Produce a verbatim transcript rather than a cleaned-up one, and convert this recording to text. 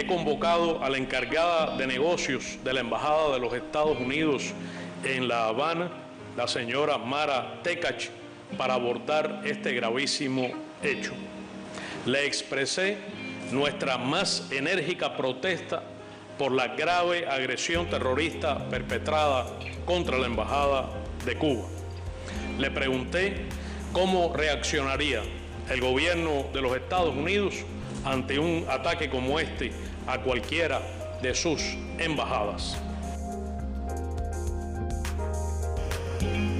he convocado a la encargada de negocios de la Embajada de los Estados Unidos en La Habana, la señora Mara Tekach, para abordar este gravísimo hecho. Le expresé nuestra más enérgica protesta por la grave agresión terrorista perpetrada contra la Embajada de Cuba. Le pregunté cómo reaccionaría el gobierno de los Estados Unidos ante un ataque como este a cualquiera de sus embajadas.